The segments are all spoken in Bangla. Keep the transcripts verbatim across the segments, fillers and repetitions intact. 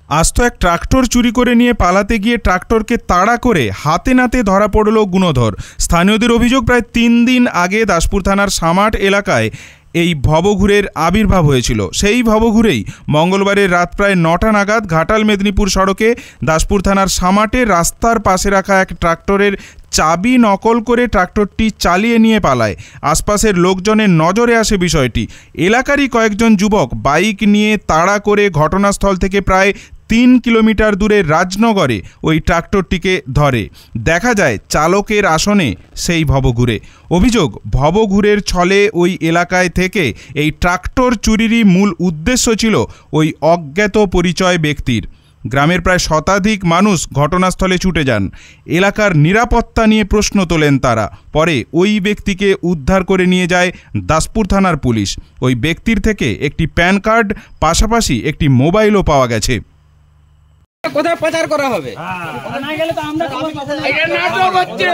আস্ত এক ট্রাক্টর চুরি করে নিয়ে পালাতে গিয়ে ট্রাক্টরকে তাড়া করে হাতে নাতে ধরা পড়ল গুণধর। স্থানীয়দের অভিযোগ, প্রায় তিন দিন আগে দাসপুর থানার সামাট এলাকায় এই ভবঘুরের আবির্ভাব হয়েছিল। সেই ভবঘুরেই মঙ্গলবারের রাত প্রায় নটা নাগাদ ঘাটাল মেদিনীপুর সড়কে দাসপুর থানার সামাটে রাস্তার পাশে রাখা এক ট্রাক্টরের চাবি নকল করে ট্রাক্টরটি চালিয়ে নিয়ে পালায়। আশপাশের লোকজনের নজরে আসে বিষয়টি। এলাকারই কয়েকজন যুবক বাইক নিয়ে তাড়া করে ঘটনাস্থল থেকে প্রায় তিন কিলোমিটার দূরে রাজনগরে ওই ট্রাক্টরটিকে ধরে। দেখা যায় চালকের আসনে সেই ভবঘুরে। অভিযোগ, ভবঘুরের ছলে ওই এলাকায় থেকে এই ট্রাক্টর চুরিরই মূল উদ্দেশ্য ছিল ওই অজ্ঞাত পরিচয় ব্যক্তির। গ্রামের প্রায় শতাধিক মানুষ ঘটনাস্থলে ছুটে যান। এলাকার নিরাপত্তা নিয়ে প্রশ্ন তোলেন তারা। পরে ওই ব্যক্তিকে উদ্ধার করে নিয়ে যায় দাসপুর থানার পুলিশ। ওই ব্যক্তির থেকে একটি প্যান কার্ড, পাশাপাশি একটি মোবাইলও পাওয়া গেছে। কোথায় প্রচার করা হবে? না গেলে তো আমরা এটা নাটক হচ্ছে।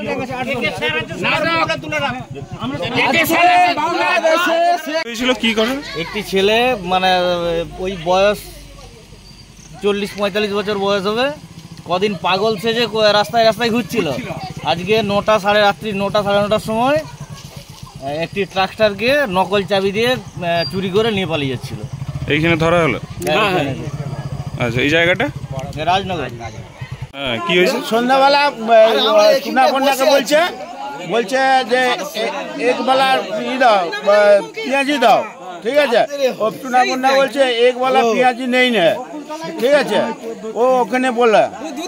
কি করে একটি ছেলে, মানে ওই বয়স চল্লিশ পঁয়তাল্লিশ বছর বয়স হবে, কদিন পাগল সেজে রাস্তায় রাস্তায় ঘুরছিল। আজকে নটা সাড়ে রাত্রি নটা সাড়ে নটার সময় একটি ট্রাক্টরকে নকল চাবি দিয়ে চুরি করে নিয়ে পালিয়ে যাচ্ছিল। এইখানে ধরা হলো। আচ্ছা, এই জায়গাটা রাজনগর। হ্যাঁ, কি হয়েছে? সন্ধ্যাবেলা টুনাপন্ডাকে বলছে বলছে যে এক বেলা ই দাও, পেঁয়াজি দাও। ঠিক আছে, ও টুনাপন্ডা বলছে এক বেলা পেঁয়াজি নেই না। ঠিক আছে, ও ওখানে বলে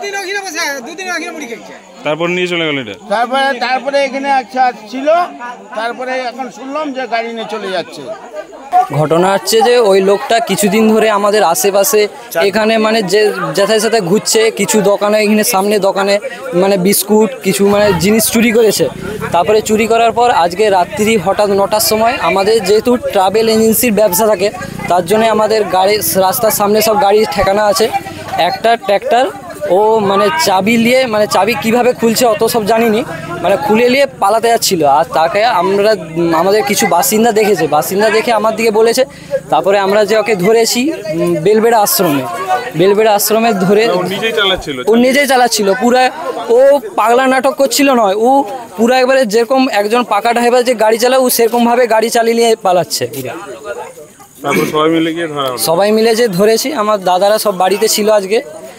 তারপর নিয়ে চলে গেল। এটা তারপরে তারপরে এখানে আচ্ছা ছিল, তারপরে এখন শুনলাম যে গাড়ি নিয়ে চলে যাচ্ছে। ঘটনা হচ্ছে যে ওই লোকটা কিছুদিন ধরে আমাদের আশেপাশে এখানে মানে যে যেথায় সাথে ঘুরছে, কিছু দোকানে এখানে সামনে দোকানে মানে বিস্কুট কিছু মানে জিনিস চুরি করেছে। তারপরে চুরি করার পর আজকে রাত্রি হঠাৎ নটার সময় আমাদের যেহেতু ট্রাভেল এজেন্সির ব্যবসা থাকে, তার জন্য আমাদের গাড়ি রাস্তার সামনে সব গাড়ি ঠেকানো আছে। একটা ট্র্যাক্টর ও মানে চাবি নিয়ে, মানে চাবি কিভাবে খুলছে অত সব জানিনি, মানে খুলে নিয়ে পালাতে যাচ্ছিল। আর তাকে আমরা আমাদের কিছু বাসিন্দা দেখেছে, বাসিন্দা দেখে আমার দিকে বলেছে। তারপরে আমরা যে ওকে ধরেছি বেলবেড়া আশ্রমে, বেলবেড়া আশ্রমে ধরে ও নিজেই চালাচ্ছিল। পুরো ও পাগলা নাটক করছিল নয়, ও পুরো একবারে যেরকম একজন পাকা ড্রাইভার যে গাড়ি চালায় ও সেরকমভাবে গাড়ি চালিয়ে নিয়ে পালাচ্ছে। সবাই মিলে গিয়ে ধরা হলো। সবাই মিলে যে ধরেছি, আমার দাদারা সব বাড়িতে ছিল আজকে।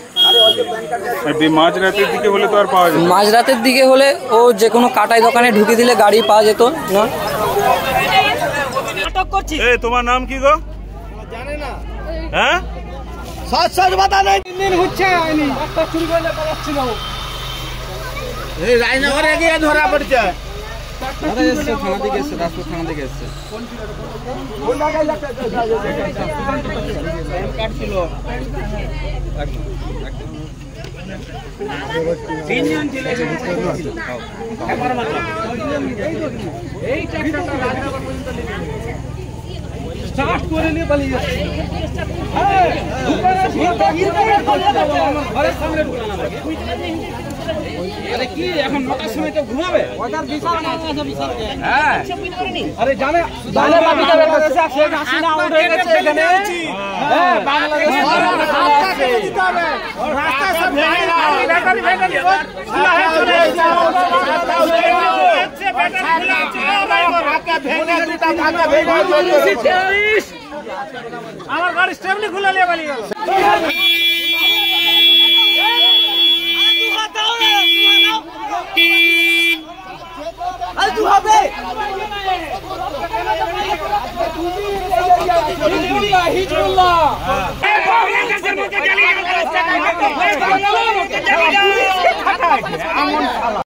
মাঝরাতের দিকে হলে তো আর পাওয়া যেত, মাঝরাতের দিকে হলে ও যে কোনো কাটাই দোকানে ঢুকে দিলে গাড়ি পাওয়া যেত না। এই তোমার নাম কি গো? জানে না। হ্যাঁ, সৎ সৎ বাতা নেই। তিন দিন হচ্ছে হয়নি, একটা চুরি করে পালাচ্ছিল। এই রাজনগরে গিয়ে ধরা পড়ছে। থানা থেকে এসছে, দাসপুর থানা থেকে এসছে। কোন জায়গায় লাগছে? তিনজন ছিল একবার মাত্র। এই ট্রাক্টরটা রাজনগর পর্যন্ত স্টার্ট করে নিয়ে পালিয়ে যাচ্ছে। হ্যাঁ, দোকানে ভিড়টা ভিড়টা করে দেবো, আমার ঘরের সামনে ঢুকানো লাগে। আরে কি এখন নটার সময় তো ঘুমাবে? ওটার বিশাল না আছে, বিশাল। হ্যাঁ, আরে জানে জানে বাকিটা বাংলাদেশে শেখ হাসিনা আউট হয়ে গেছে এখানে। হ্যাঁ, বাংলাদেশে রাস্তা দিতে হবে, রাস্তা সব ভেঙে দাও, ব্যাটারি ভেঙে দিও। খোলা হয়ে চলে রাস্তা উঠে যাচ্ছে, ব্যাটারি খোলা আছে, রাস্তা ভেঙে দিতা, রাস্তা ভেঙে চলে। আমার গাড়ি স্টেপনি খুলে নিয়ে পালিয়ে গেল। হিজবুল্লাহ